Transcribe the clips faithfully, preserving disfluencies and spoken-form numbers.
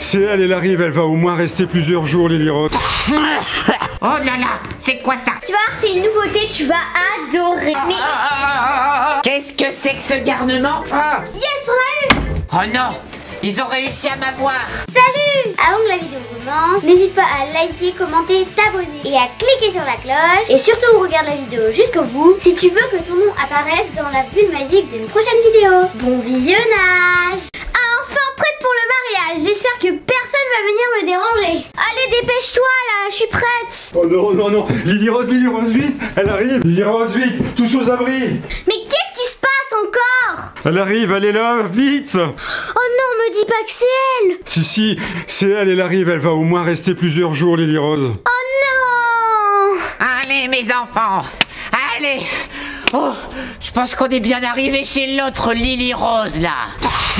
c'est elle, elle arrive, elle va au moins rester plusieurs jours, Lily Rose. Oh là là, c'est quoi ça? Tu vas voir, c'est une nouveauté, tu vas adorer. Mais... Qu'est-ce que c'est que ce garnement? Ah. Yes, on l'a eu. Oh non, ils ont réussi à m'avoir. Salut! Avant que la vidéo commence, n'hésite pas à liker, commenter, t'abonner et à cliquer sur la cloche. Et surtout, regarde la vidéo jusqu'au bout si tu veux que ton nom apparaisse dans la bulle magique d'une prochaine vidéo. Bon visionnage! Enfin prête pour le mariage. J'espère que personne va venir me déranger. Allez, dépêche-toi là, je suis prête. Oh non, non, non, Lily Rose, Lily Rose, vite, elle arrive. Lily Rose, vite, tous aux abris. Mais qu'est-ce qui se passe encore? Elle arrive, elle est là, vite. Oh non, me dis pas que c'est elle. Si, si, c'est elle, elle arrive, elle va au moins rester plusieurs jours, Lily Rose. Oh non. Allez mes enfants, allez. Oh, je pense qu'on est bien arrivé chez l'autre Lily Rose là.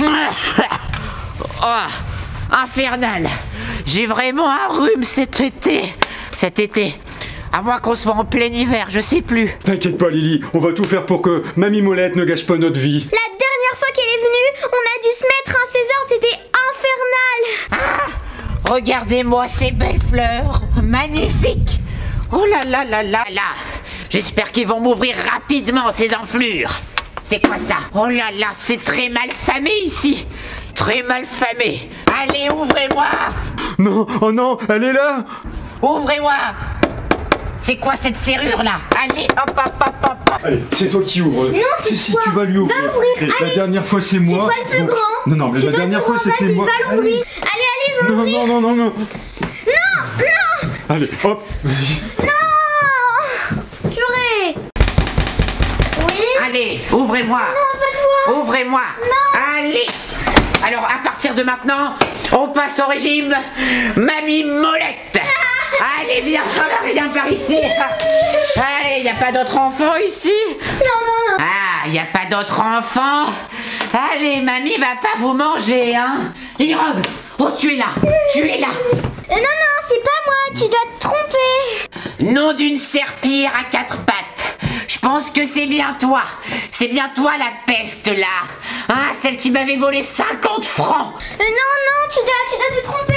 Oh, infernal. J'ai vraiment un rhume cet été. Cet été. À moins qu'on soit en plein hiver, je sais plus. T'inquiète pas, Lily, on va tout faire pour que Mamie Molette ne gâche pas notre vie. La dernière fois qu'elle est venue, on a dû se mettre un ses ordres, c'était infernal. Ah, regardez-moi ces belles fleurs. Magnifiques. Oh là là là là là. J'espère qu'ils vont m'ouvrir rapidement ces enflures. C'est quoi ça? Oh là là, c'est très mal famé ici. Très mal famé. Allez, ouvrez-moi. Non, oh non, elle est là. Ouvrez-moi. C'est quoi cette serrure là? Allez, hop hop hop hop hop. Allez, c'est toi qui ouvre. Non, c'est si, si, toi. tu vas lui ouvrir. Va ouvrir, Et allez. La dernière fois, c'est moi. C'est toi le plus Donc- grand. Non, non, mais C'est la toi le dernière plus fois, grand, c'était vas-y, moi. va l'ouvrir. Allez, allez, va Non, ouvrir. non, non, non, non. Non, non. Allez, hop, vas-y. Non. Purée. Oui. Allez, ouvrez-moi. Non, pas toi. Ouvrez-moi. Non. Allez. Alors, à partir de maintenant, on passe au régime Mamie Molette. Allez, viens, viens par ici. Allez, il n'y a pas d'autres enfants ici? Non, non, non. Ah, il n'y a pas d'autres enfants? Allez, mamie va pas vous manger, hein? Lily Rose, oh, tu es là, tu es là. Euh, non, non, c'est pas moi, tu dois te tromper. Nom d'une serpillère à quatre pattes. Je pense que c'est bien toi. C'est bien toi la peste là. Hein, celle qui m'avait volé cinquante francs. Euh, non, non, tu dois, tu dois te tromper.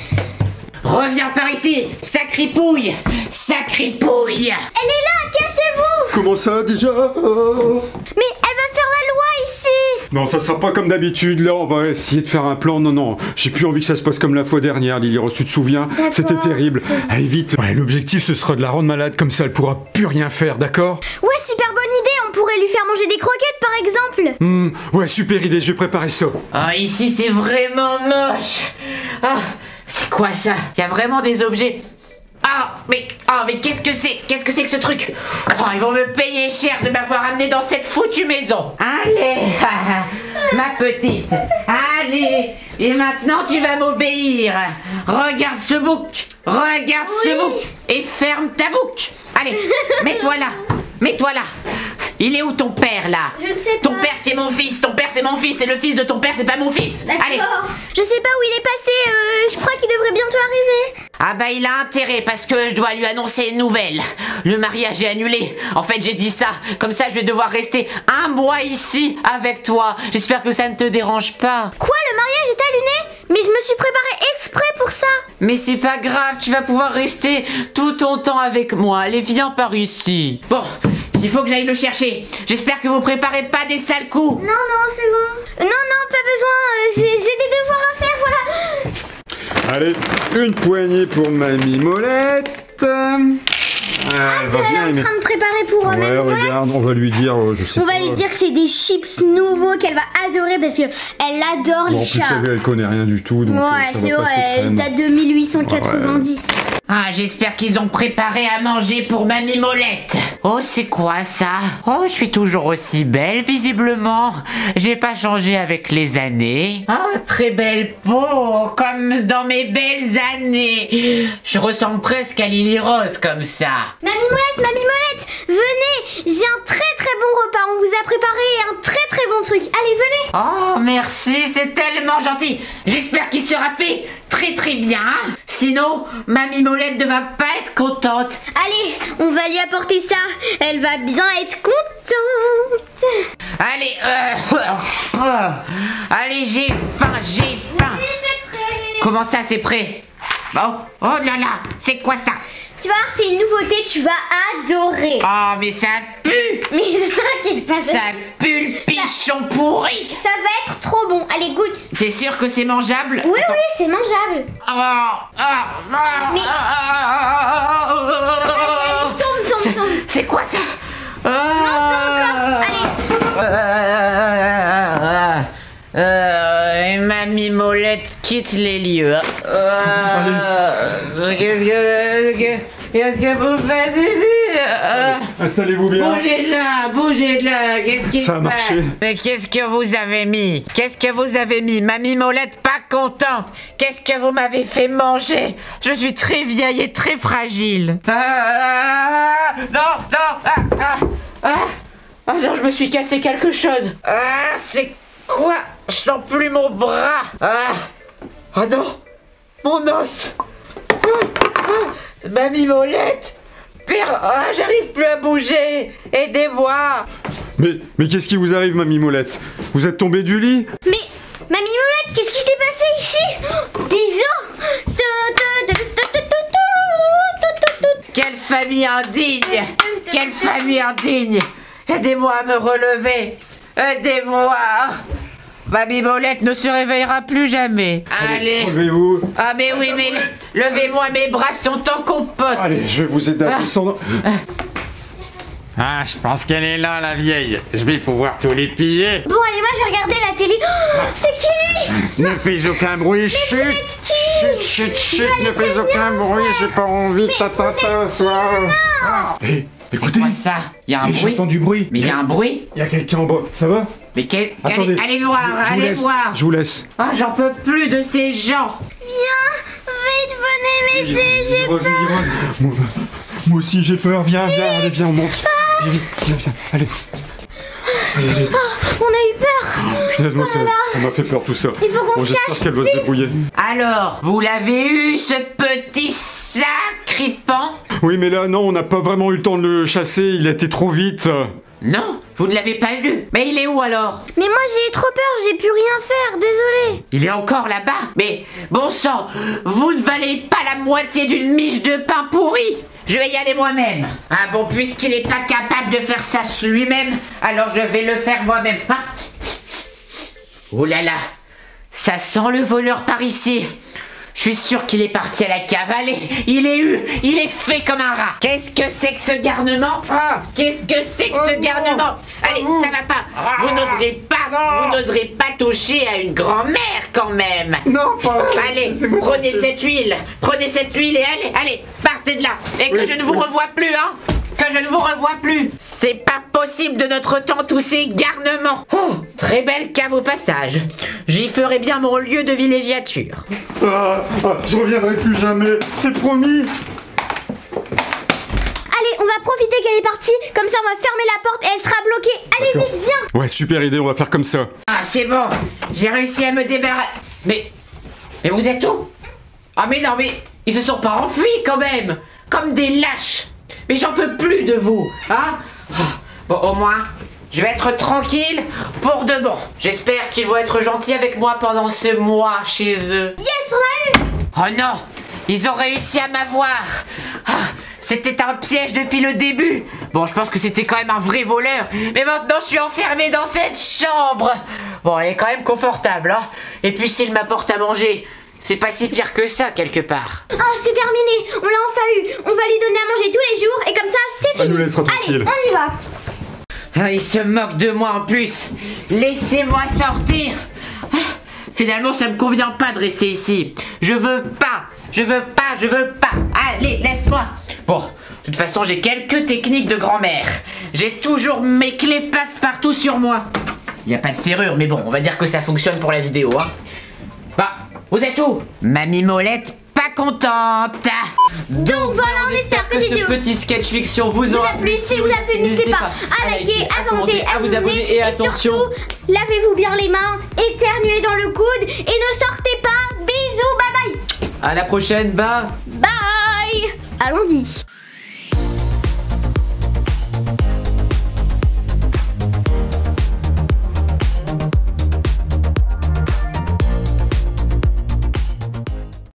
Reviens par ici, sacripouille, sacripouille. Elle est là, cachez-vous. Comment ça, déjà? Oh. Mais elle va faire la loi ici. Non, ça sera pas comme d'habitude. Là, on va essayer de faire un plan. Non, non, j'ai plus envie que ça se passe comme la fois dernière, Lily Rose. Tu te souviens? D'accord. C'était terrible. Allez, vite. Ouais, l'objectif, ce sera de la rendre malade. Comme ça, elle pourra plus rien faire, d'accord? Ouais, super bonne idée, on pourrait lui faire manger des croquettes par exemple. Hmm, ouais, super idée. Je vais préparer ça. Ah, ici c'est vraiment moche. Ah, c'est quoi ça? Il y a vraiment des objets. Ah, mais, ah, mais qu'est-ce que c'est? Qu'est-ce que c'est que ce truc? Oh, ils vont me payer cher de m'avoir amené dans cette foutue maison. Allez, ma petite. Allez, et maintenant tu vas m'obéir. Regarde ce bouc. Regarde Oui. ce bouc. Et ferme ta bouche. Allez, mets-toi là. Mets-toi là. Il est où ton père là? Je ne sais Ton pas. père qui est mon fils. Ton père c'est mon fils. Et le fils de ton père c'est pas mon fils. Allez. D'accord. Je sais pas où il est passé, euh, je crois qu'il devrait bientôt arriver. Ah bah il a intérêt parce que je dois lui annoncer une nouvelle. Le mariage est annulé. En fait j'ai dit ça. Comme ça je vais devoir rester un mois ici avec toi. J'espère que ça ne te dérange pas. Quoi, le mariage est allumé? Mais je me suis préparée exprès pour ça. Mais c'est pas grave, tu vas pouvoir rester tout ton temps avec moi. Allez, viens par ici. Bon, il faut que j'aille le chercher. J'espère que vous préparez pas des sales coups. Non, non, c'est bon. Euh, non, non, pas besoin, euh, j'ai j'ai des devoirs à faire, voilà. Allez, une poignée pour Mamie Molette. Ah, elle va Elle est bien en aimer. train de préparer pour euh, Ouais, Mamie Molette. regarde, on va lui dire, euh, je sais On pas. va lui dire que c'est des chips nouveaux qu'elle va adorer parce que elle adore Bon, en les plus, chats. elle, elle connaît rien du tout, donc euh, Ouais, ça c'est va passer vrai, elle crème. date de mille huit cent quatre-vingt-dix. Ah, j'espère qu'ils ont préparé à manger pour Mamie Molette. Oh, c'est quoi ça? Oh, je suis toujours aussi belle, visiblement. J'ai pas changé avec les années. Oh, très belle peau, comme dans mes belles années. Je ressemble presque à Lily Rose comme ça. Mamie Molette, Mamie Molette, venez, j'ai un très très bon repas, on vous a préparé un très très bon truc. Allez, venez. Oh, merci, c'est tellement gentil. J'espère qu'il sera fait très très bien. Sinon, Mamie Molette ne va pas être contente. Allez, on va lui apporter ça, elle va bien être contente. Allez, euh... Allez, j'ai faim, j'ai faim. Et c'est prêt. Comment ça, c'est prêt? Bon, oh là là, c'est quoi ça? Tu vas voir, c'est une nouveauté, tu vas adorer. Oh, mais ça pue. Mais t'inquiète pas. Ça pue le pichon pourri. Ça va être trop bon. Allez, goûte. T'es sûr que c'est mangeable? Oui, oui, c'est mangeable. Oh, oh, oh, Mais- oh, Allez, tombe, tombe, tombe. c'est quoi ça? Non, ça encore. Allez. Euh, Mamie Molette quitte les lieux. Euh, Qu'est-ce que, qu'est-ce que vous faites ici? Euh, Installez-vous bien. Bougez de là, bougez de là. Qu'est-ce qui Ça a se passe? marché. Mais qu'est-ce que vous avez mis? Qu'est-ce que vous avez mis? Mamie Molette pas contente. Qu'est-ce que vous m'avez fait manger? Je suis très vieille et très fragile. Ah, non, non, ah, ah, ah, ah, non, je me suis cassé quelque chose. Ah, c'est quoi? Je sens plus mon bras. Ah, oh non, mon os. Ah, ah, Mamie Molette. Père, ah, j'arrive plus à bouger. Aidez-moi. Mais, mais qu'est-ce qui vous arrive, Mamie Molette? Vous êtes tombée du lit? Mais, Mamie Molette, qu'est-ce qui s'est passé ici? Oh, des os. Quelle famille indigne. Quelle famille indigne. Aidez-moi à me relever. Aidez-moi. Mamie Molette ne se réveillera plus jamais. Allez. Levez-vous. Ah mais oui, mais levez-moi, mes bras sont en compote. Allez, je vais vous aider à descendre. Ah, je pense qu'elle est là, la vieille. Je vais pouvoir tout les piller. Bon, allez, moi, je vais regarder la télé. Oh, c'est qui lui? Ne fais aucun bruit, chut. Chut, chut, chut, ne fais aucun bruit, j'ai pas envie de t'attraper, soir. Hé, C'est écoutez. quoi ça? Il y a un Hé, bruit. j'entends du bruit. Mais il y a un bruit. Il y a quelqu'un en bas, ça va? Mais quel... Attendez. allez, allez voir, Je- je vous allez laisse, voir. Je vous laisse. Ah, j'en peux plus de ces gens. Viens, vite, venez m'aider, j'ai Vas-y, Iron. Moi, moi aussi j'ai peur, viens, viens, allez, viens, on monte. Viens, viens, viens, viens, allez. Allez, allez. On a eu peur. Punaise, moi, ça ça m'a fait peur tout ça. Il faut qu'on Bon, se j'espère cache, qu'elle va se débrouiller. Alors, vous l'avez eu, ce petit sacripant? Oui, mais là, non, on n'a pas vraiment eu le temps de le chasser, il a été trop vite. Non, vous ne l'avez pas vu. Mais il est où alors? Mais moi, j'ai eu trop peur, j'ai pu rien faire, désolé. Il est encore là-bas. Mais bon sang, vous ne valez pas la moitié d'une miche de pain pourri. Je vais y aller moi-même. Ah bon, puisqu'il n'est pas capable de faire ça lui-même, alors je vais le faire moi-même. Ah. Oh là là, ça sent le voleur par ici. Je suis sûr qu'il est parti à la cave. Allez, il est eu, il est fait comme un rat. Qu'est-ce que c'est que ce garnement? Ah, qu'est-ce que c'est que ce garnement? Allez, ça va pas. Vous n'oserez pas, vous n'oserez pas toucher à une grand-mère quand même. Non, pas. Allez, prenez cette huile, prenez cette huile et allez, allez, partez de là. Et que Oui, je ne vous oui. revoie plus, hein. Que je ne vous revois plus. C'est pas possible de notre temps tous ces garnements. Oh, très belle cave au passage. J'y ferai bien mon lieu de villégiature. Ah, ah, je reviendrai plus jamais, c'est promis. Allez, on va profiter qu'elle est partie, comme ça on va fermer la porte et elle sera bloquée. Allez, D'accord. vite, viens. Ouais, super idée, on va faire comme ça. Ah, c'est bon. J'ai réussi à me débarrasser. Mais... Mais vous êtes où? Ah mais non, mais... Ils se sont pas enfuis quand même. Comme des lâches. Mais j'en peux plus de vous, hein? Oh, bon, au moins, je vais être tranquille pour de bon. J'espère qu'ils vont être gentils avec moi pendant ce mois chez eux. Yes, on l'a eu. Oh non, ils ont réussi à m'avoir. Ah, c'était un piège depuis le début. Bon, je pense que c'était quand même un vrai voleur. Mais maintenant, je suis enfermé dans cette chambre. Bon, elle est quand même confortable, hein. Et puis, s'il m'apporte à manger, c'est pas si pire que ça, quelque part. Ah, c'est terminé, on l'a enfin eu. On va lui donner à manger tous les jours et comme ça, c'est Elle fini. nous laissera tranquille. Allez, on y va. Ah, il se moque de moi en plus. Laissez-moi sortir. Ah, finalement, ça me convient pas de rester ici. Je veux pas. Je veux pas. Je veux pas. Allez, laisse-moi. Bon, de toute façon, j'ai quelques techniques de grand-mère. J'ai toujours mes clés passe-partout sur moi. Il n'y a pas de serrure, mais bon, on va dire que ça fonctionne pour la vidéo, hein. Bah, vous êtes où? Mamie Molette, pas contente. Donc voilà, on espère que ce cette vidéo petit sketch fiction vous vous aura a plu. Si vous a plu, n'hésitez pas à liker, à commenter, à vous abonner et attention. surtout, lavez-vous bien les mains, éternuez dans le coude et ne sortez pas. Bisous, bye bye. À la prochaine, bah. Bye. Allons-y.